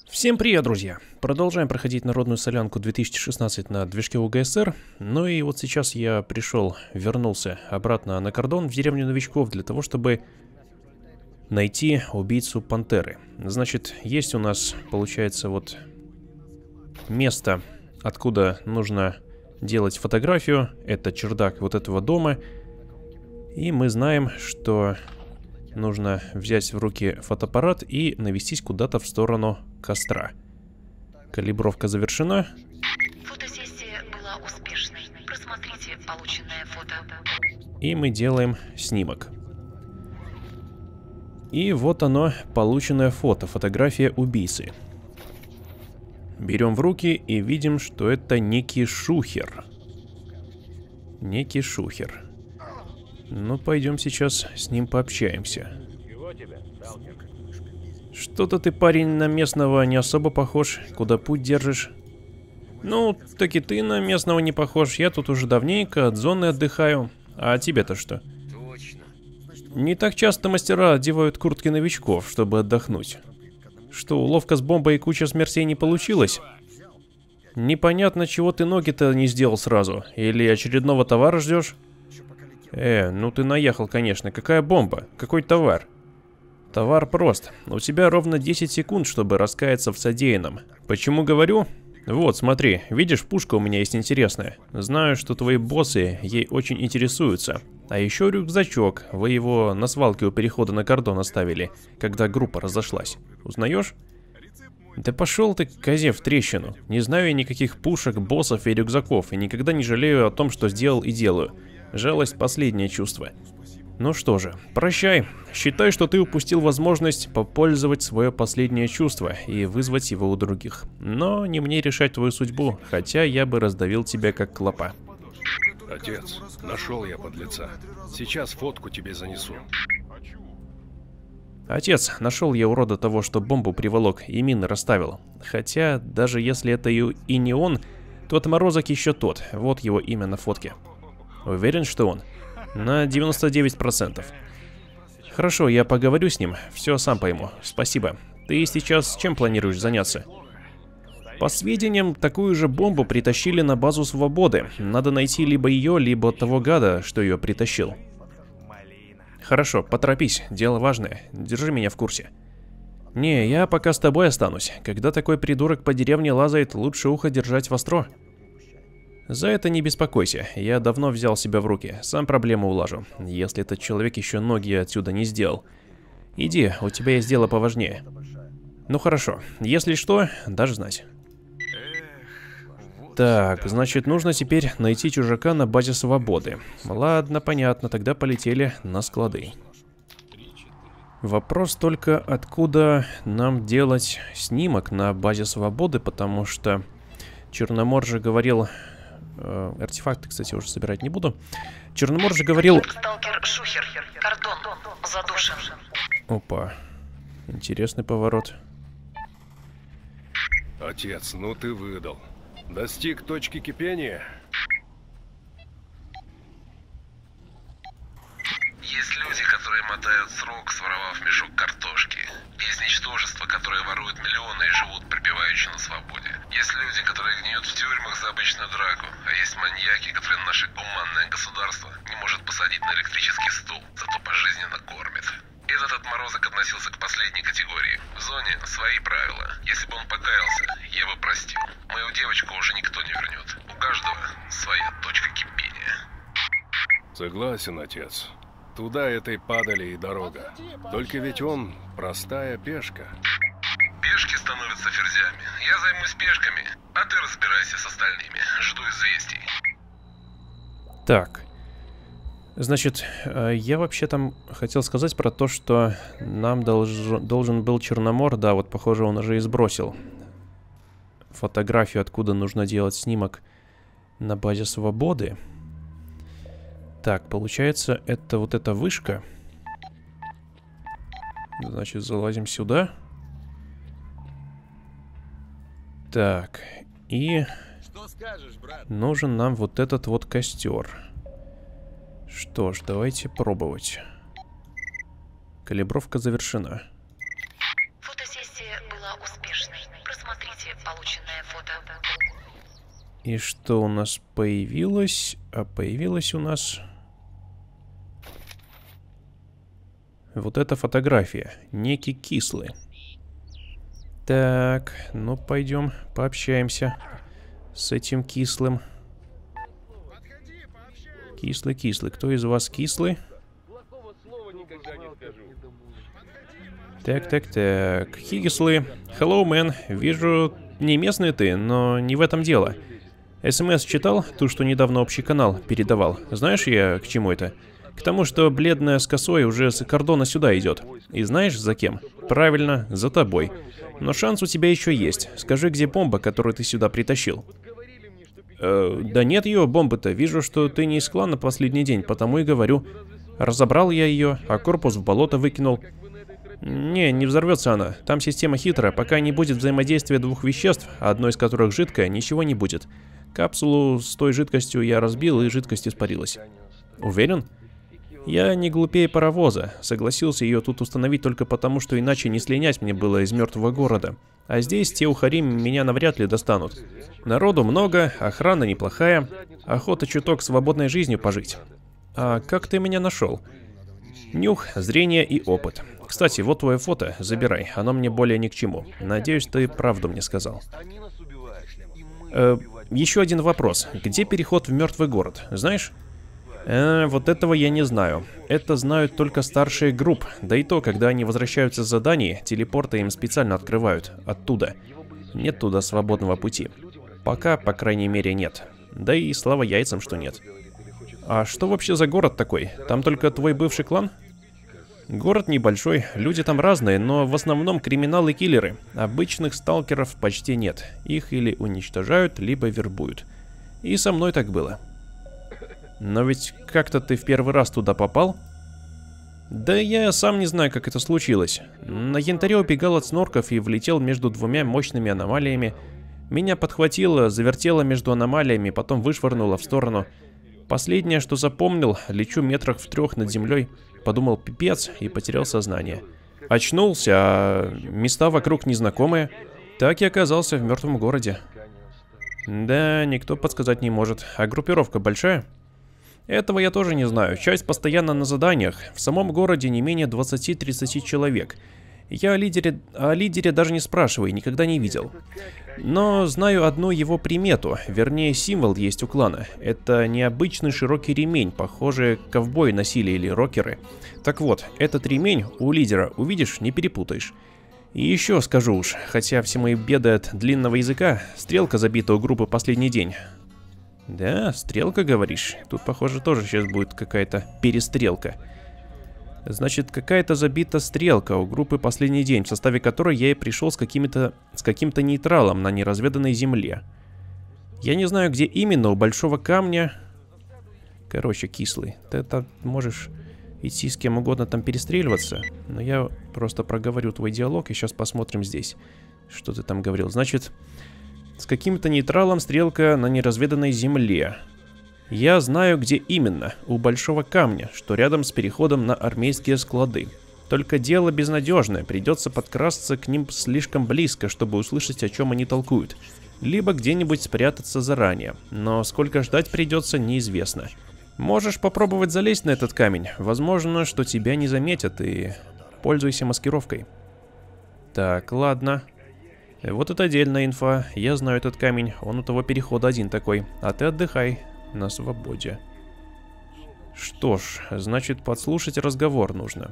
Всем привет, друзья! Продолжаем проходить народную солянку 2016 на движке УГСР. Ну и вот сейчас я вернулся обратно на кордон в деревню новичков для того, чтобы найти убийцу пантеры. Значит, есть у нас, получается, вот место, откуда нужно делать фотографию. Это чердак вот этого дома. И мы знаем, что нужно взять в руки фотоаппарат и навестись куда-то в сторону костра. Калибровка завершена. Фотосессия была успешной. Просмотрите полученное фото. И мы делаем снимок. И вот оно, полученное фото, фотография убийцы. Берем в руки и видим, что это некий шухер. Некий шухер. Ну, пойдем сейчас с ним пообщаемся. Что-то ты, парень, на местного не особо похож. Куда путь держишь? Ну, так и ты на местного не похож. Я тут уже давненько от зоны отдыхаю. А тебе-то что? Не так часто мастера одевают куртки новичков, чтобы отдохнуть. Что, уловка с бомбой и куча смертей не получилась? Непонятно, чего ты ноги-то не сделал сразу. Или очередного товара ждешь? Ну ты наехал, конечно. Какая бомба? Какой товар? Товар прост. У тебя ровно 10 секунд, чтобы раскаяться в содеянном. Почему говорю? Вот, смотри. Видишь, пушка у меня есть интересная. Знаю, что твои боссы ей очень интересуются. А еще рюкзачок. Вы его на свалке у перехода на кордон оставили, когда группа разошлась. Узнаешь? Да пошел ты, козе, в трещину. Не знаю я никаких пушек, боссов и рюкзаков. И никогда не жалею о том, что сделал и делаю. Жалость – последнее чувство. Ну что же, прощай. Считай, что ты упустил возможность попользовать свое последнее чувство и вызвать его у других. Но не мне решать твою судьбу, хотя я бы раздавил тебя как клопа. Отец, нашел я подлеца. Сейчас фотку тебе занесу. Отец, нашел я урода того, что бомбу приволок и мины расставил. Хотя, даже если это и не он, то отморозок еще тот. Вот его имя на фотке. Уверен, что он? На 99%. Хорошо, я поговорю с ним, все сам пойму. Спасибо. Ты сейчас чем планируешь заняться? По сведениям, такую же бомбу притащили на базу Свободы. Надо найти либо ее, либо того гада, что ее притащил. Хорошо, поторопись, дело важное. Держи меня в курсе. Не, я пока с тобой останусь. Когда такой придурок по деревне лазает, лучше ухо держать востро. За это не беспокойся, я давно взял себя в руки, сам проблему улажу, если этот человек еще ноги отсюда не сделал. Иди, у тебя есть дело поважнее. Ну хорошо, если что, дашь знать. Так, значит, нужно теперь найти чужака на базе Свободы. Ладно, понятно, тогда полетели на склады. Вопрос только, откуда нам делать снимок на базе Свободы, потому что Черномор же говорил... Артефакты, кстати, уже собирать не буду. Черномор же говорил... Сталкер Шухер, кордон, задушен. Опа. Интересный поворот. Отец, ну ты выдал. Достиг точки кипения? Есть люди, которые мотают срок, своровав мешок картошки. Есть ничтожества, которые воруют миллионы и живут припеваючи на свободе. Есть люди, которые гниют в тюрьмах за обычную драку. А есть маньяки, которые наше гуманное государство не может посадить на электрический стул, зато пожизненно кормит. Этот отморозок относился к последней категории. В зоне свои правила. Если бы он покаялся, я бы простил. Мою девочку уже никто не вернет. У каждого своя точка кипения. Согласен, отец. Туда этой падали и дорога. Только ведь он простая пешка. Пешки становятся ферзями. Я займусь пешками, а ты разбирайся с остальными. Жду известий. Так. Значит, я вообще там хотел сказать про то, что нам должен был Черномор, да, вот похоже он уже и сбросил фотографию, откуда нужно делать снимок на базе Свободы. Так, получается, это вот эта вышка. Значит, залазим сюда. Так, и нужен нам вот этот вот костер. Что ж, давайте пробовать. Калибровка завершена. Фотосессия Фотосессия была успешной. Просмотрите полученное фото. И что у нас появилось? А появилось у нас... Вот эта фотография. Некий Кислый. Так, ну пойдем пообщаемся с этим Кислым. Кислый. Кто из вас Кислый? Так. Кислый. Hello, man. Вижу, не местный ты, но не в этом дело. СМС читал? Ту, что недавно общий канал передавал. Знаешь, я к чему это? К тому, что бледная с косой уже с Кордона сюда идет. И знаешь, за кем? Правильно, за тобой. Но шанс у тебя еще есть. Скажи, где бомба, которую ты сюда притащил? Да нет ее, бомбы-то. Вижу, что ты не из клана последний день, потому и говорю. Разобрал я ее, а корпус в болото выкинул. Не взорвется она. Там система хитрая. Пока не будет взаимодействия двух веществ, одно из которых жидкое, ничего не будет. Капсулу с той жидкостью я разбил, и жидкость испарилась. Уверен? Я не глупее паровоза. Согласился ее тут установить только потому, что иначе не слинять мне было из мертвого города. А здесь те ухари меня навряд ли достанут. Народу много, охрана неплохая, охота чуток свободной жизнью пожить. А как ты меня нашел? Нюх, зрение и опыт. Кстати, вот твое фото, забирай, оно мне более ни к чему. Надеюсь, ты правду мне сказал. Еще один вопрос. Где переход в мертвый город, знаешь? Вот этого я не знаю. Это знают только старшие групп. Да и то, когда они возвращаются с заданий, телепорты им специально открывают. Оттуда. Нет туда свободного пути. Пока, по крайней мере, нет. Да и слава яйцам, что нет. А что вообще за город такой? Там только твой бывший клан? Город небольшой, люди там разные, но в основном криминалы и киллеры. Обычных сталкеров почти нет. Их или уничтожают, либо вербуют. И со мной так было. Но ведь как-то ты в первый раз туда попал? Да я сам не знаю, как это случилось. На янтаре убегал от снорков и влетел между двумя мощными аномалиями. Меня подхватило, завертело между аномалиями, потом вышвырнуло в сторону. Последнее, что запомнил, лечу метрах в 3 над землей. Подумал, пипец, и потерял сознание. Очнулся, а места вокруг незнакомые. Так и оказался в мертвом городе. Да, никто подсказать не может. А группировка большая? Этого я тоже не знаю. Часть постоянно на заданиях. В самом городе не менее 20-30 человек. Я о лидере даже не спрашиваю, никогда не видел. Но знаю одну его примету, вернее символ есть у клана. Это необычный широкий ремень, похоже, ковбои носили или рокеры. Так вот, этот ремень у лидера, увидишь, не перепутаешь. И еще скажу уж, хотя все мои беды от длинного языка, стрелка забита у группы последний день. Да, стрелка, говоришь? Тут, похоже, тоже сейчас будет какая-то перестрелка. Значит, какая-то забита стрелка у группы последний день, в составе которой я и пришел с каким-то нейтралом на неразведанной земле. Я не знаю, где именно, у большого камня. Короче, Кислый, ты там можешь идти с кем угодно там перестреливаться, но я просто проговорю твой диалог и сейчас посмотрим здесь, что ты там говорил. Значит, с каким-то нейтралом стрелка на неразведанной земле. Я знаю, где именно. У большого камня, что рядом с переходом на армейские склады. Только дело безнадежное. Придется подкрасться к ним слишком близко, чтобы услышать, о чем они толкуют. Либо где-нибудь спрятаться заранее. Но сколько ждать придется, неизвестно. Можешь попробовать залезть на этот камень. Возможно, что тебя не заметят, и пользуйся маскировкой. Так, ладно. Вот это отдельная инфа. Я знаю этот камень. Он у того перехода один такой. А ты отдыхай на свободе. Что ж, значит, подслушать разговор нужно.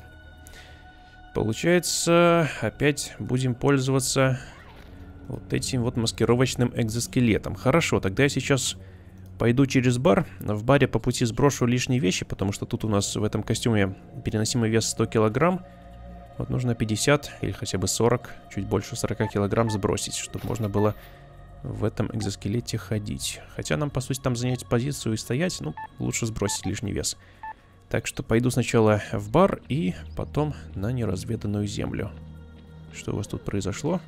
Получается, опять будем пользоваться вот этим вот маскировочным экзоскелетом. Хорошо, тогда я сейчас пойду через бар. В баре по пути сброшу лишние вещи, потому что тут у нас в этом костюме переносимый вес 100 килограмм. Вот нужно 50 или хотя бы 40, чуть больше 40 килограмм сбросить, чтобы можно было в этом экзоскелете ходить. Хотя нам, по сути, там занять позицию и стоять, ну, лучше сбросить лишний вес. Так что пойду сначала в бар и потом на неразведанную землю. Что у вас тут произошло?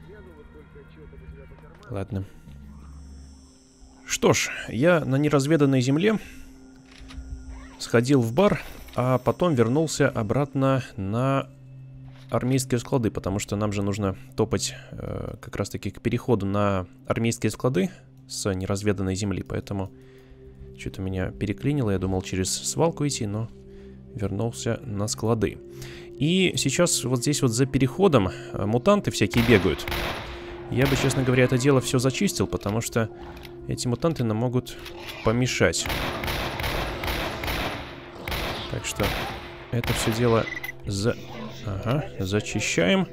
Ладно. Что ж, я на неразведанной земле сходил в бар, а потом вернулся обратно на армейские склады, потому что нам же нужно топать как раз-таки к переходу на армейские склады с неразведанной земли, поэтому что-то меня переклинило, я думал через свалку идти, но вернулся на склады. И сейчас вот здесь вот за переходом мутанты всякие бегают. Я бы, честно говоря, это дело все зачистил, потому что эти мутанты нам могут помешать. Так что это все дело зачищаем.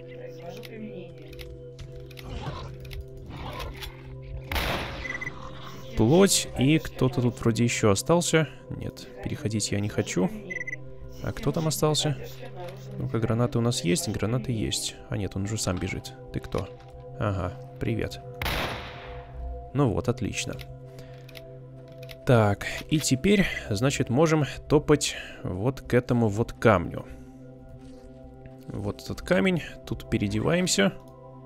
Плоть, и кто-то тут вроде еще остался. Нет, переходить я не хочу. А кто там остался? Ну-ка, гранаты у нас есть, гранаты есть. А нет, он уже сам бежит. Ты кто? Ага, привет. Ну вот, отлично. Так, и теперь, значит, можем топать вот к этому вот камню. Вот этот камень, тут переодеваемся.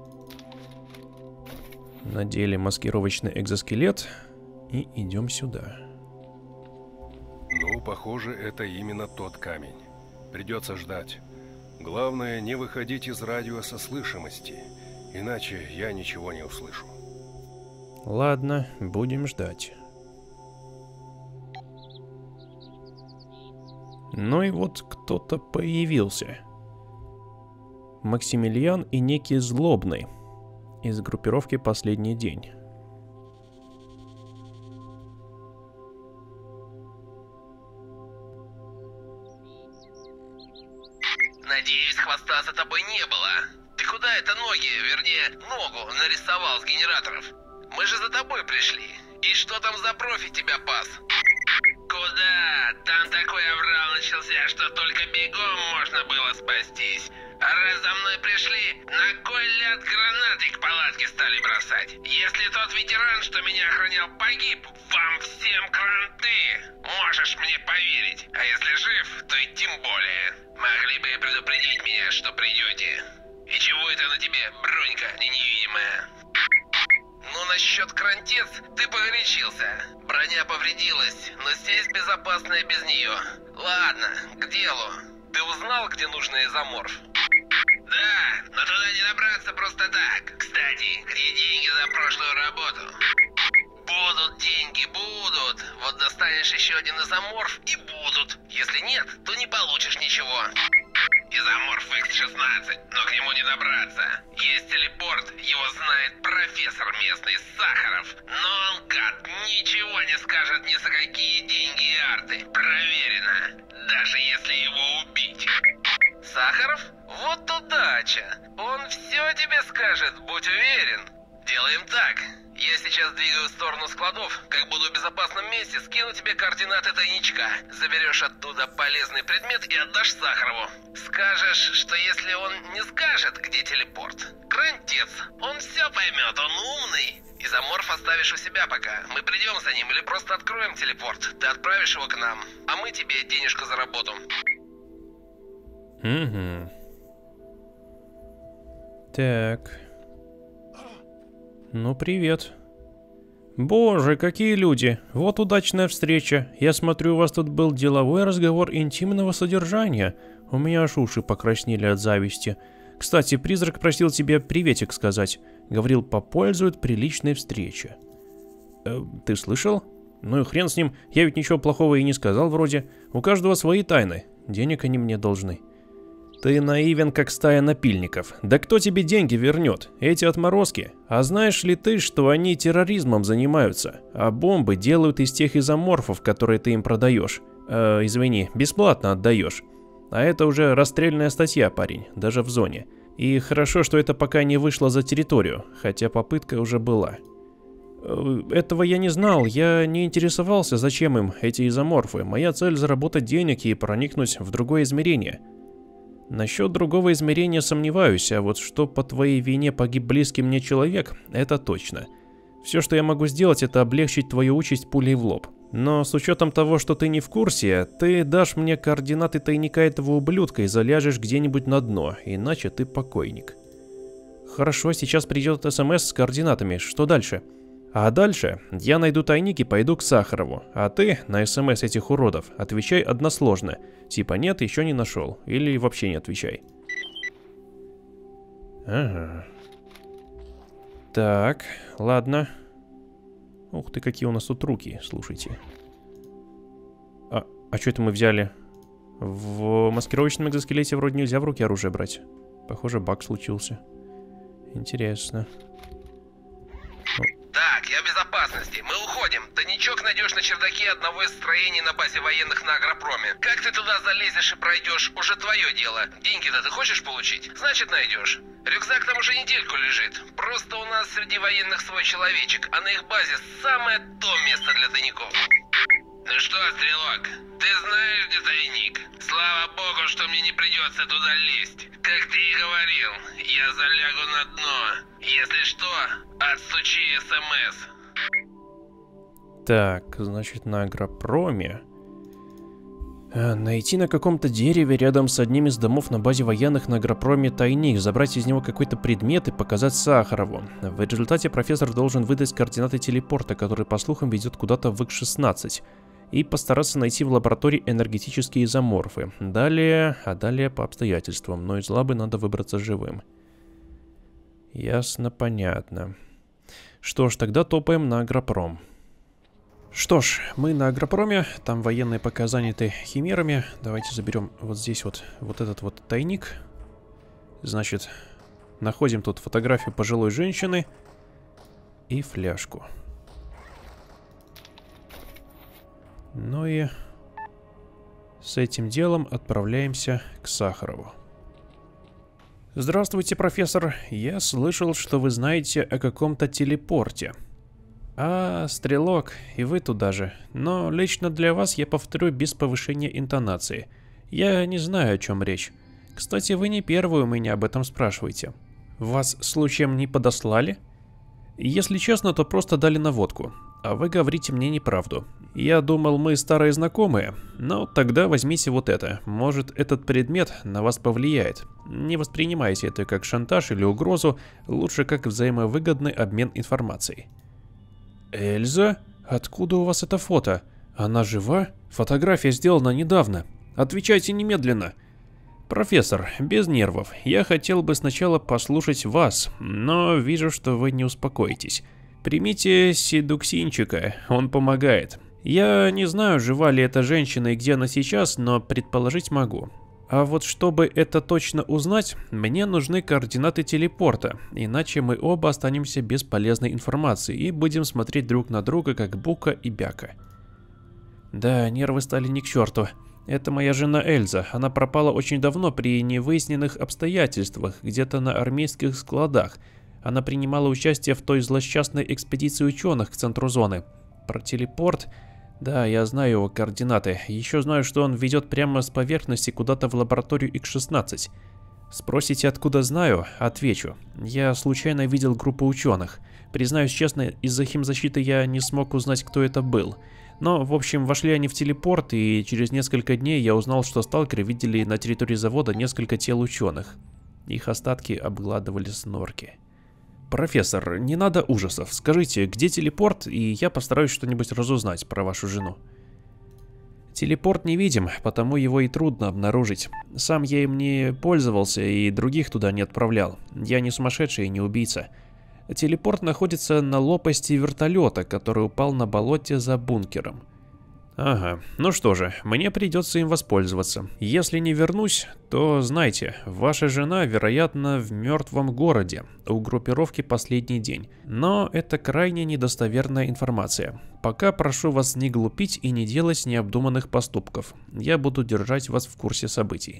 Надели маскировочный экзоскелет и идем сюда. Ну, похоже, это именно тот камень. Придется ждать. Главное, не выходить из радиуса слышимости, иначе я ничего не услышу. Ладно, будем ждать. Ну и вот кто-то появился. Максимилиан и некий Злобный из группировки «Последний день». Надеюсь, хвоста за тобой не было. Ты куда это ноги, вернее, ногу нарисовал с генераторов? Мы же за тобой пришли. И что там за профи тебя пас? Куда? Там такой аврал начался, что только бегом можно было спастись. А раз за мной пришли, на кой ляд гранаты к палатке стали бросать? Если тот ветеран, что меня охранял, погиб, вам всем кранты. Можешь мне поверить. А если жив, то и тем более. Могли бы предупредить меня, что придете. И чего это на тебе, бронька невидимая? Ну, насчет крантец, ты погорячился. Броня повредилась, но здесь безопасно и без нее. Ладно, к делу. Ты узнал, где нужный изоморф? Да, но туда не добраться просто так. Кстати, где деньги за прошлую работу? Будут деньги, будут. Вот достанешь еще один изоморф и будут. Если нет, то не получишь ничего. Изоморф X-16, но к нему не добраться. Есть телепорт, его знает профессор местный, Сахаров. Но он, гад, ничего не скажет ни за какие деньги и арты. Проверено. Даже если его убить. Сахаров? Вот удача. Он все тебе скажет, будь уверен. Делаем так. Я сейчас двигаю в сторону складов. Как буду в безопасном месте, скину тебе координаты тайничка. Заберешь оттуда полезный предмет и отдашь Сахарову. Скажешь, что если он не скажет, где телепорт, крантец, он все поймет, он умный. Изоморф оставишь у себя пока. Мы придем за ним или просто откроем телепорт. Ты отправишь его к нам, а мы тебе денежку за работу. Угу. Так. Ну, привет. Боже, какие люди. Вот удачная встреча. Я смотрю, у вас тут был деловой разговор интимного содержания. У меня аж уши покраснели от зависти. Кстати, призрак просил тебе приветик сказать. Говорил, попользует при личной встрече. Ты слышал? Ну и хрен с ним. Я ведь ничего плохого и не сказал вроде. У каждого свои тайны. Денег они мне должны. Ты наивен, как стая напильников. Да кто тебе деньги вернет? Эти отморозки. А знаешь ли ты, что они терроризмом занимаются? А бомбы делают из тех изоморфов, которые ты им продаешь. Извини, бесплатно отдаешь. А это уже расстрельная статья, парень, даже в зоне. И хорошо, что это пока не вышло за территорию, хотя попытка уже была. Этого я не знал, я не интересовался, зачем им эти изоморфы. Моя цель заработать денег и проникнуть в другое измерение. Насчет другого измерения сомневаюсь, а вот что по твоей вине погиб близкий мне человек, это точно. Все, что я могу сделать, это облегчить твою участь пулей в лоб. Но с учетом того, что ты не в курсе, ты дашь мне координаты тайника этого ублюдка и заляжешь где-нибудь на дно, иначе ты покойник. Хорошо, сейчас придет СМС с координатами, что дальше? А дальше я найду тайник и пойду к Сахарову, а ты на СМС этих уродов отвечай односложно, типа нет, еще не нашел, или вообще не отвечай. Ага. Так, ладно. Ух ты, какие у нас тут руки, слушайте. А что это мы взяли? В маскировочном экзоскелете вроде нельзя в руки оружие брать. Похоже, баг случился. Интересно. Так, я в безопасности. Мы уходим. Тайничок найдешь на чердаке одного из строений на базе военных на Агропроме. Как ты туда залезешь и пройдешь, уже твое дело. Деньги-то ты хочешь получить? Значит, найдешь. Рюкзак там уже недельку лежит. Просто у нас среди военных свой человечек, а на их базе самое то место для тайников. Ну что, Стрелок, ты знаешь, где тайник? Слава богу, что мне не придется туда лезть. Как ты и говорил, я залягу на дно. Если что, отстучи СМС. Так, значит, на Агропроме. Найти на каком-то дереве рядом с одним из домов на базе военных на Агропроме тайник, забрать из него какой-то предмет и показать Сахарову. В результате профессор должен выдать координаты телепорта, который, по слухам, ведет куда-то в X16. И постараться найти в лаборатории энергетические изоморфы. Далее по обстоятельствам, но из лабы надо выбраться живым. Ясно, понятно. Что ж, тогда топаем на Агропром. Что ж, мы на Агропроме, там военные пока заняты химерами. Давайте заберем вот здесь вот этот вот тайник. Значит, находим тут фотографию пожилой женщины и фляжку. Ну и с этим делом отправляемся к Сахарову. Здравствуйте, профессор. Я слышал, что вы знаете о каком-то телепорте. А, Стрелок, и вы туда же. Но лично для вас я повторю без повышения интонации. Я не знаю, о чем речь. Кстати, вы не первые у меня об этом спрашиваете. Вас случаем не подослали? Если честно, то просто дали наводку. А вы говорите мне неправду. Я думал, мы старые знакомые, но тогда возьмите вот это. Может, этот предмет на вас повлияет. Не воспринимайте это как шантаж или угрозу, лучше как взаимовыгодный обмен информацией. Эльза? Откуда у вас это фото? Она жива? Фотография сделана недавно. Отвечайте немедленно. Профессор, без нервов. Я хотел бы сначала послушать вас, но вижу, что вы не успокоитесь. Примите седуксинчика, он помогает. Я не знаю, жива ли эта женщина и где она сейчас, но предположить могу. А вот чтобы это точно узнать, мне нужны координаты телепорта, иначе мы оба останемся без полезной информации и будем смотреть друг на друга, как Бука и Бяка. Да, нервы стали ни к черту. Это моя жена Эльза, она пропала очень давно при невыясненных обстоятельствах, где-то на армейских складах. Она принимала участие в той злосчастной экспедиции ученых к центру зоны. Про телепорт... Да, я знаю его координаты. Еще знаю, что он ведет прямо с поверхности куда-то в лабораторию X16. Спросите, откуда знаю? Отвечу. Я случайно видел группу ученых. Признаюсь честно, из-за химзащиты я не смог узнать, кто это был. Но, в общем, вошли они в телепорт, и через несколько дней я узнал, что сталкеры видели на территории завода несколько тел ученых. Их остатки обгладывали снорки. Профессор, не надо ужасов. Скажите, где телепорт, и я постараюсь что-нибудь разузнать про вашу жену. Телепорт невидим, потому его и трудно обнаружить. Сам я им не пользовался и других туда не отправлял. Я не сумасшедший и не убийца. Телепорт находится на лопасти вертолета, который упал на болоте за бункером. Ага, ну что же, мне придется им воспользоваться. Если не вернусь, то знайте, ваша жена, вероятно, в мертвом городе, у группировки «Последний день». Но это крайне недостоверная информация. Пока прошу вас не глупить и не делать необдуманных поступков. Я буду держать вас в курсе событий.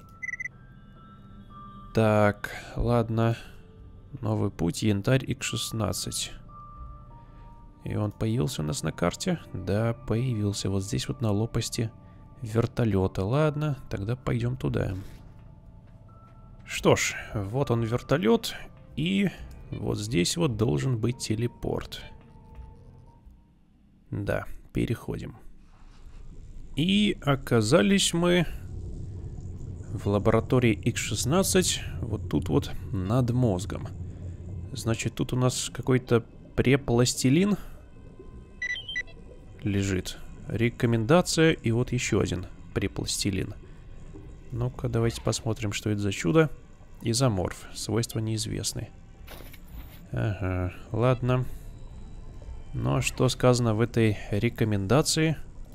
Так, ладно. Новый путь, янтарь X16. И он появился у нас на карте? Да, появился. Вот здесь вот на лопасти вертолета. Ладно, тогда пойдем туда. Что ж, вот он вертолет. И вот здесь вот должен быть телепорт. Да, переходим. И оказались мы в лаборатории X16. Вот тут вот над мозгом. Значит, тут у нас какой-то препластилин лежит. Рекомендация и вот еще один препластилин. Ну-ка, давайте посмотрим, что это за чудо. Изоморф. Свойства неизвестны. Ага, ладно. Но что сказано в этой рекомендации?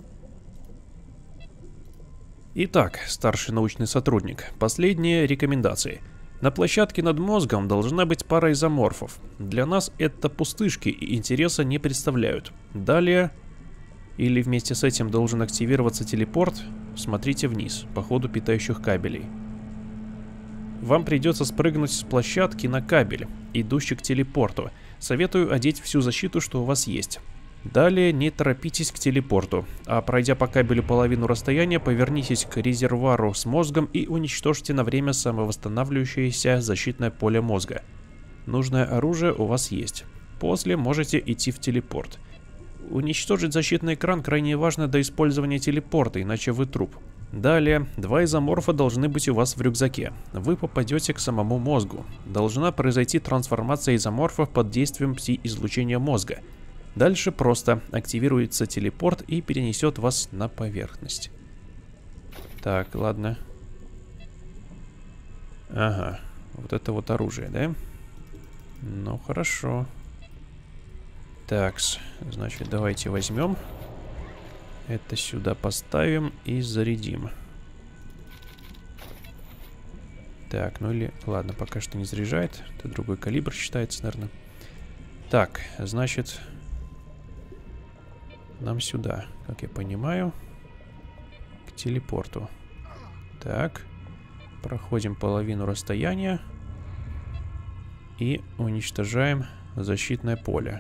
Итак, старший научный сотрудник. Последние рекомендации. На площадке над мозгом должна быть пара изоморфов. Для нас это пустышки и интереса не представляют. Далее, или вместе с этим должен активироваться телепорт, смотрите вниз, по ходу питающих кабелей. Вам придется спрыгнуть с площадки на кабель, идущий к телепорту. Советую одеть всю защиту, что у вас есть. Далее не торопитесь к телепорту, а пройдя по кабелю половину расстояния, повернитесь к резервуару с мозгом и уничтожьте на время самовосстанавливающееся защитное поле мозга. Нужное оружие у вас есть. После можете идти в телепорт. Уничтожить защитный экран крайне важно до использования телепорта, иначе вы труп. Далее, 2 изоморфа должны быть у вас в рюкзаке. Вы попадете к самому мозгу. Должна произойти трансформация изоморфов под действием пси-излучения мозга. Дальше просто активируется телепорт и перенесет вас на поверхность. Так, ладно. Ага, вот это вот оружие, да? Ну, хорошо. Такс, значит, давайте возьмем. Это сюда поставим и зарядим. Так, ну или... Ладно, пока что не заряжает. Это другой калибр считается, наверное. Так, значит... Нам сюда, как я понимаю, к телепорту. Так, проходим половину расстояния и уничтожаем защитное поле.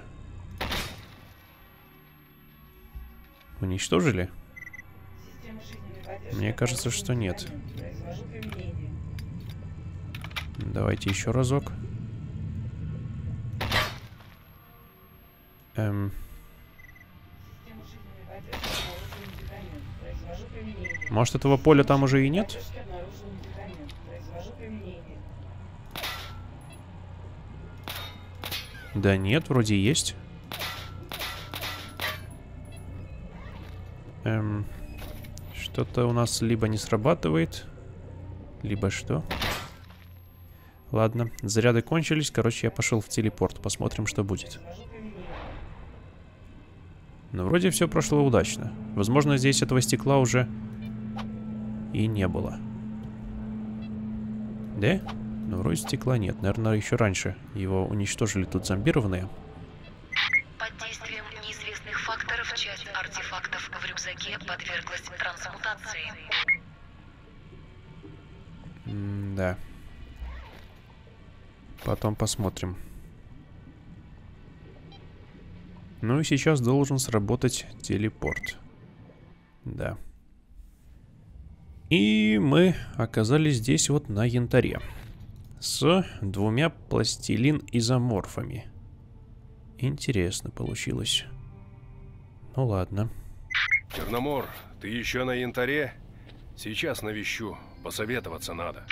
Уничтожили? Мне кажется, что нет. Давайте еще разок. Может, этого поля там уже и нет? Да нет, вроде есть. Что-то у нас либо не срабатывает, либо что. Ладно, заряды кончились. Короче, я пошел в телепорт. Посмотрим, что будет. Но вроде все прошло удачно. Возможно, здесь этого стекла уже и не было. Да? Ну, вроде стекла нет. Наверное, еще раньше его уничтожили тут зомбированные. Под действием неизвестных факторов часть артефактов в рюкзаке подверглась трансмутации. Да. Потом посмотрим. Ну и сейчас должен сработать телепорт. Да. И мы оказались здесь вот на янтаре. С 2 пластилин-изоморфами. Интересно получилось. Ну ладно. Черномор, ты еще на янтаре? Сейчас навещу. Посоветоваться надо.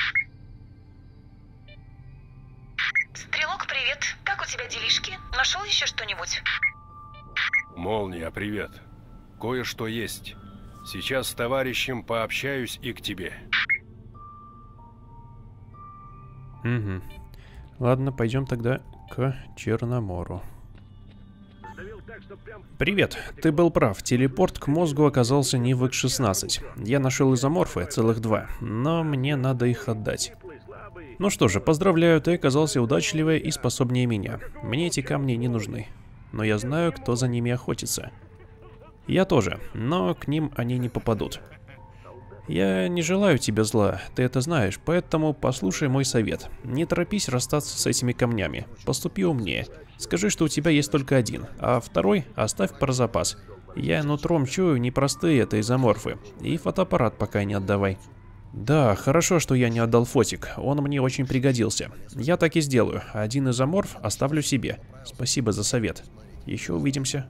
Стрелок, привет. Как у тебя делишки? Нашел еще что-нибудь? Молния, привет. Кое-что есть. Сейчас с товарищем пообщаюсь и к тебе. Угу. Ладно, пойдем тогда к Черномору. Привет, ты был прав, телепорт к мозгу оказался не в X16. Я нашел изоморфы, целых 2, но мне надо их отдать. Ну что же, поздравляю, ты оказался удачливее и способнее меня. Мне эти камни не нужны, но я знаю, кто за ними охотится. Я тоже, но к ним они не попадут. Я не желаю тебе зла, ты это знаешь, поэтому послушай мой совет. Не торопись расстаться с этими камнями. Поступи умнее. Скажи, что у тебя есть только один, а второй оставь про запас. Я нутром чую, непростые это изоморфы. И фотоаппарат пока не отдавай. Да, хорошо, что я не отдал фотик. Он мне очень пригодился. Я так и сделаю. Один изоморф оставлю себе. Спасибо за совет. Еще увидимся.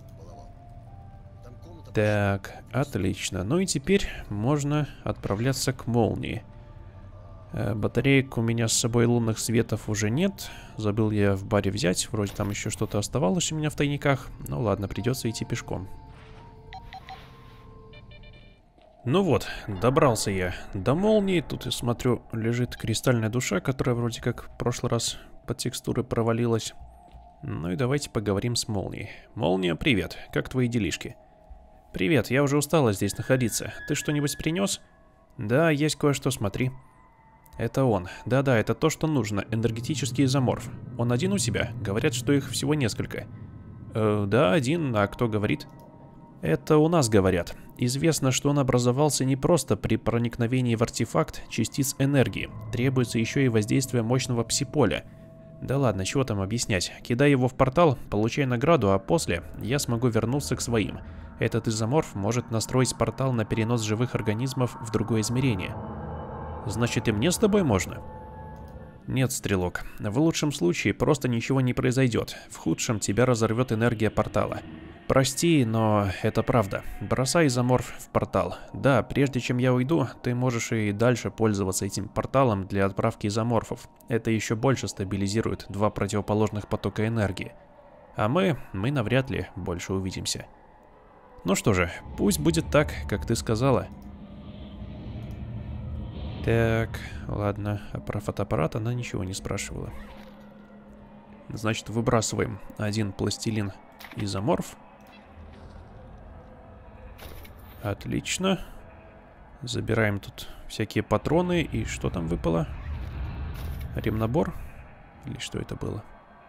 Так, отлично. Ну и теперь можно отправляться к молнии. Батареек у меня с собой лунных светов уже нет. Забыл я в баре взять. Вроде там еще что-то оставалось у меня в тайниках. Ну ладно, придется идти пешком. Ну вот, добрался я до молнии. Тут, я смотрю, лежит кристальная душа, которая вроде как в прошлый раз под текстуры провалилась. Ну и давайте поговорим с молнией. Молния, привет. Как твои делишки? Привет, я уже устала здесь находиться. Ты что-нибудь принес? Да, есть кое-что, смотри. Это он. Да-да, это то, что нужно. Энергетический изоморф. Он один у тебя? Говорят, что их всего несколько. Да, один. А кто говорит? Это у нас говорят. Известно, что он образовался не просто при проникновении в артефакт частиц энергии. Требуется еще и воздействие мощного пси-поля. Да ладно, чего там объяснять. Кидай его в портал, получай награду, а после я смогу вернуться к своим. Этот изоморф может настроить портал на перенос живых организмов в другое измерение. Значит, и мне с тобой можно? Нет, Стрелок. В лучшем случае просто ничего не произойдет. В худшем тебя разорвет энергия портала. Прости, но это правда. Бросай изоморф в портал. Да, прежде чем я уйду, ты можешь и дальше пользоваться этим порталом для отправки изоморфов. Это еще больше стабилизирует два противоположных потока энергии. А мы навряд ли больше увидимся. Ну что же, пусть будет так, как ты сказала. Так, ладно, а про фотоаппарат она ничего не спрашивала. Значит, выбрасываем один пластилин изоморф. Отлично. Забираем тут всякие патроны. И что там выпало? Ремнабор? Или что это было?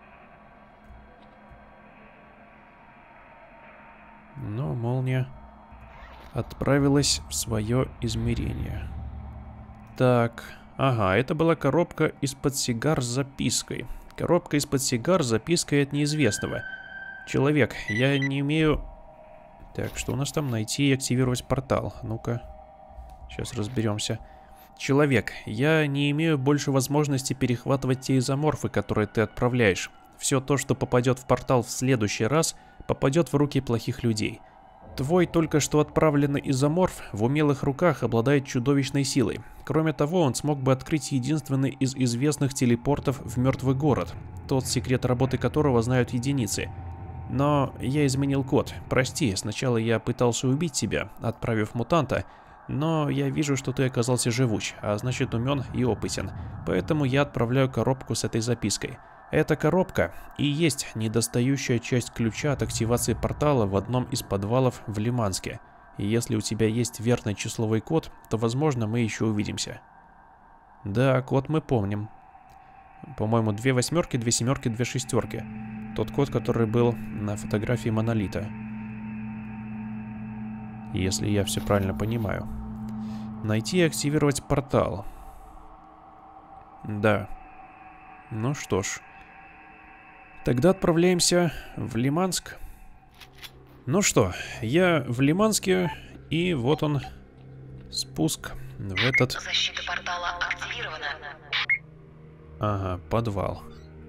Но молния отправилась в свое измерение. Так, ага, это была коробка из-под сигар с запиской. Коробка из-под сигар с запиской от неизвестного. Человек, я не имею... Так, что у нас там? Найти и активировать портал. Ну-ка, сейчас разберемся. Человек, я не имею больше возможности перехватывать те изоморфы, которые ты отправляешь. Все то, что попадет в портал в следующий раз, попадет в руки плохих людей. Твой только что отправленный изоморф в умелых руках обладает чудовищной силой. Кроме того, он смог бы открыть единственный из известных телепортов в мертвый город, тот секрет работы которого знают единицы. Но я изменил код. Прости, сначала я пытался убить тебя, отправив мутанта, но я вижу, что ты оказался живуч, а значит умен и опытен. Поэтому я отправляю коробку с этой запиской. Эта коробка и есть недостающая часть ключа от активации портала в одном из подвалов в Лиманске. И если у тебя есть верный числовой код, то, возможно, мы еще увидимся. Да, код мы помним. По-моему, 2 восьмерки, 2 семерки, 2 шестерки. Тот код, который был на фотографии Монолита. Если я все правильно понимаю. Найти и активировать портал. Да. Ну что ж. Тогда отправляемся в Лиманск. Ну что, я в Лиманске, и вот он, спуск в этот... Защита портала активирована. Ага, подвал.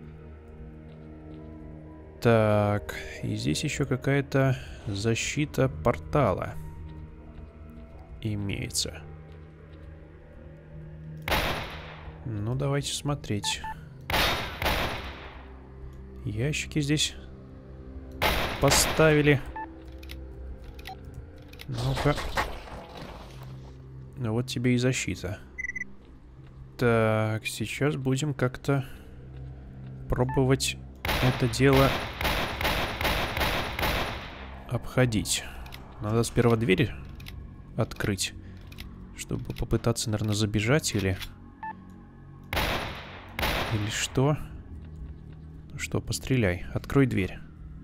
Так, и здесь еще какая-то защита портала имеется. Ну, давайте смотреть. Ящики здесь поставили. Ну-ка. Ну вот тебе и защита. Так, сейчас будем как-то пробовать это дело обходить. Надо сперва дверь открыть, чтобы попытаться, наверное, забежать или что. Что, постреляй. Открой дверь.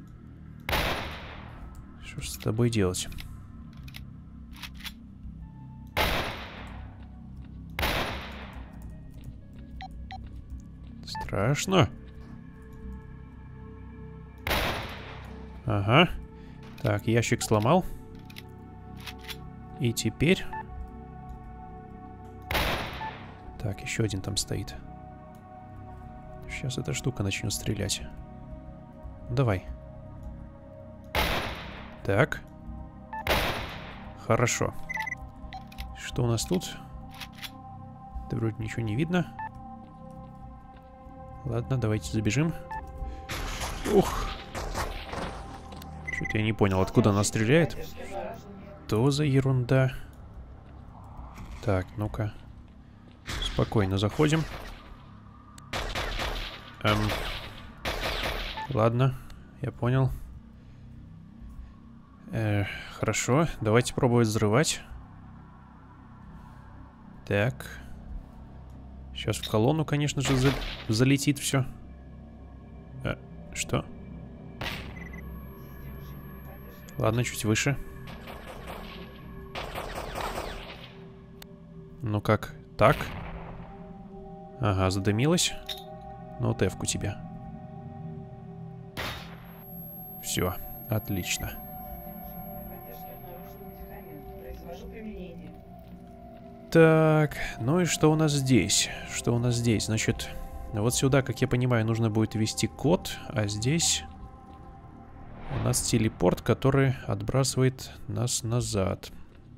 Что ж с тобой делать? Страшно. Ага. Так, ящик сломал. И теперь... Так, еще один там стоит. Сейчас эта штука начнет стрелять. Давай. Так. Хорошо. Что у нас тут? Да вроде ничего не видно. Ладно, давайте забежим. Ух. Что-то я не понял, откуда она стреляет. Что за ерунда? Так, ну-ка. Спокойно заходим. Ладно, я понял. Хорошо, давайте пробовать взрывать. Так. Сейчас в колонну, конечно же, залетит все. Что? Ладно, чуть выше. Ну как? Так? Ага, задымилась. Ну вот F-ку тебе. Все, отлично. Так, ну и что у нас здесь? Что у нас здесь? Значит, вот сюда, как я понимаю, нужно будет ввести код, а здесь у нас телепорт, который отбрасывает нас назад.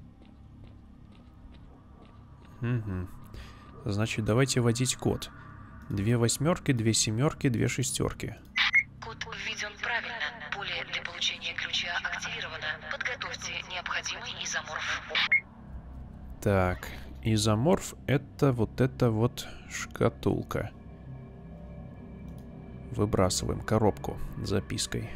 Угу. Значит, давайте вводить код. 2 восьмерки, 2 семерки, 2 шестерки. Код введен правильно. Поле для получения ключа активировано. Подготовьте необходимый изоморф. Так, изоморф это вот шкатулка. Выбрасываем коробку с запиской.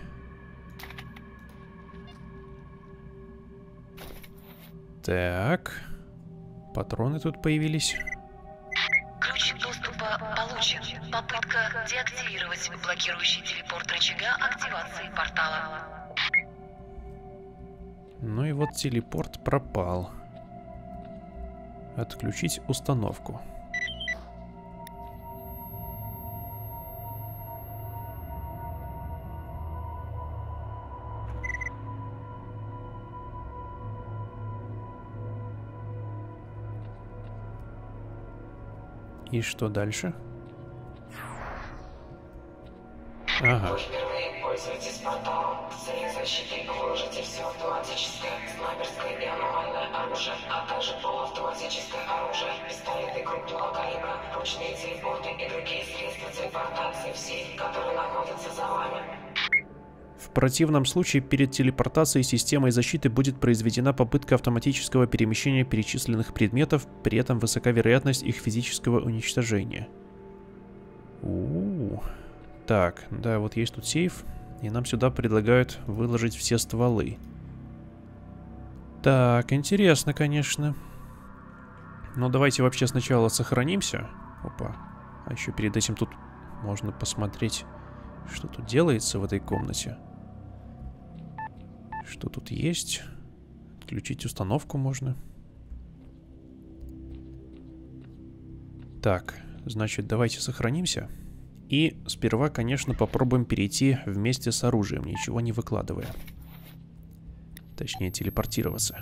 Так, патроны тут появились. Ключ доступа получен. Попытка деактивировать блокирующий телепорт рычага активации портала. Ну и вот телепорт пропал. Отключить установку. И что дальше? Ага. Пользуйтесь порталом. С целью защиты выложите все автоматическое, снайперское и аномальное оружие, а также полуавтоматическое оружие, пистолеты крупного калибра, ручные телепорты и другие средства телепортации в сейф, которые находятся за вами. В противном случае перед телепортацией системой защиты будет произведена попытка автоматического перемещения перечисленных предметов, при этом высока вероятность их физического уничтожения. Так, да, вот есть тут сейф, и нам сюда предлагают выложить все стволы. Так, интересно, конечно. Но давайте вообще сначала сохранимся. Опа. А еще перед этим тут можно посмотреть, что тут делается в этой комнате. Что тут есть? Отключить установку можно. Так, значит, давайте сохранимся. И сперва, конечно, попробуем перейти вместе с оружием, ничего не выкладывая. Точнее, телепортироваться.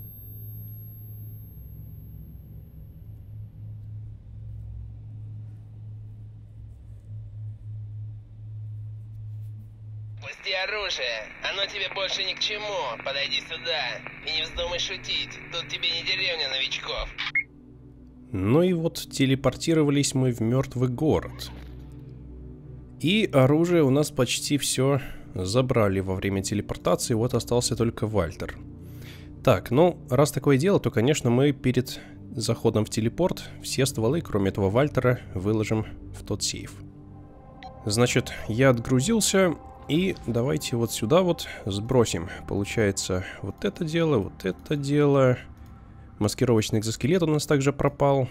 Пусти оружие, оно тебе больше ни к чему. Подойди сюда и не вздумай шутить, тут тебе не деревня новичков. Ну и вот телепортировались мы в мертвый город. И оружие у нас почти все забрали во время телепортации, вот остался только Вальтер. Так, ну, раз такое дело, то, конечно, мы перед заходом в телепорт все стволы, кроме этого Вальтера, выложим в тот сейф. Значит, я отгрузился, и давайте вот сюда вот сбросим. Получается, вот это дело, вот это дело. Маскировочный экзоскелет у нас также пропал.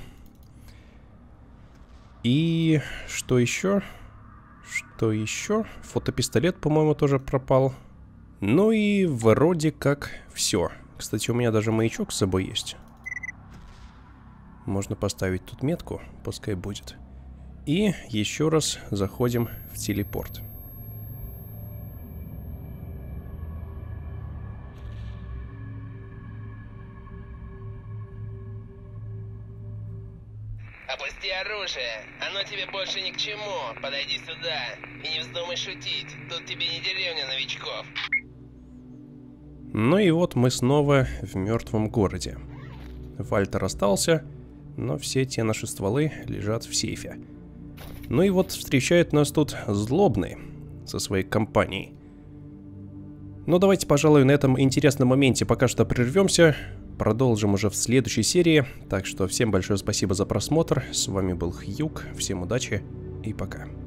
И что еще? Что еще? Фотопистолет, по-моему, тоже пропал. Ну и вроде как все. Кстати, у меня даже маячок с собой есть. Можно поставить тут метку, пускай будет. И еще раз заходим в телепорт. Опусти оружие, оно тебе больше ни к чему. Подойди сюда и не вздумай шутить, тут тебе не деревня новичков. Ну и вот мы снова в мертвом городе. Вальтер остался, но все те наши стволы лежат в сейфе. Ну и вот встречает нас тут Злобный со своей компанией. Ну давайте, пожалуй, на этом интересном моменте пока что прервемся. продолжим уже в следующей серии. Так что всем большое спасибо за просмотр. С вами был Хьюг. Всем удачи и пока.